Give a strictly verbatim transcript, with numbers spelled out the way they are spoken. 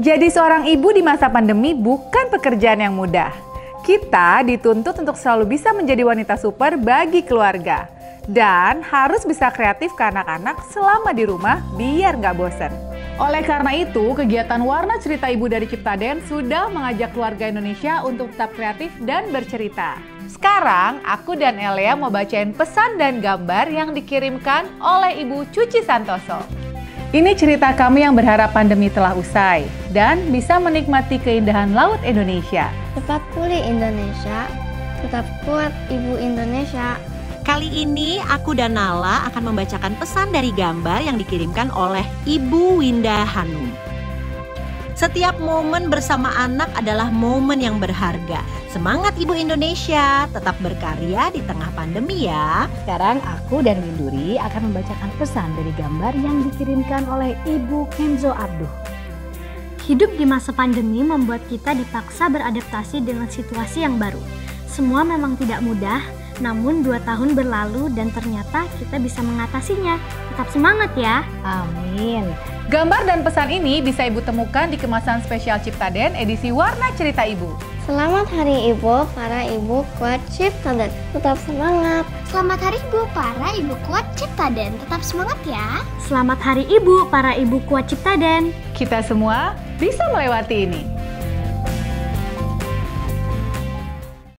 Jadi seorang ibu di masa pandemi bukan pekerjaan yang mudah. Kita dituntut untuk selalu bisa menjadi wanita super bagi keluarga. Dan harus bisa kreatif ke anak-anak selama di rumah biar nggak bosen. Oleh karena itu, kegiatan Warna Cerita Ibu dari Ciptaden sudah mengajak keluarga Indonesia untuk tetap kreatif dan bercerita. Sekarang, aku dan Elia mau bacain pesan dan gambar yang dikirimkan oleh Ibu Cuci Santoso. Ini cerita kami yang berharap pandemi telah usai dan bisa menikmati keindahan laut Indonesia. Cepat pulih Indonesia, tetap kuat Ibu Indonesia. Kali ini aku dan Nala akan membacakan pesan dari gambar yang dikirimkan oleh Ibu Winda Hanum. Setiap momen bersama anak adalah momen yang berharga. Semangat Ibu Indonesia, tetap berkarya di tengah pandemi ya. Sekarang aku dan Winduri akan membacakan pesan dari gambar yang dikirimkan oleh Ibu Kenzo Abduh. Hidup di masa pandemi membuat kita dipaksa beradaptasi dengan situasi yang baru. Semua memang tidak mudah, namun dua tahun berlalu dan ternyata kita bisa mengatasinya. Tetap semangat ya. Amin. Gambar dan pesan ini bisa Ibu temukan di kemasan spesial Ciptaden edisi Warna Cerita Ibu. Selamat Hari Ibu, para ibu kuat Ciptaden. Tetap semangat. Selamat Hari Ibu, para ibu kuat Ciptaden. Tetap semangat ya. Selamat Hari Ibu, para ibu kuat Ciptaden. Kita semua bisa melewati ini.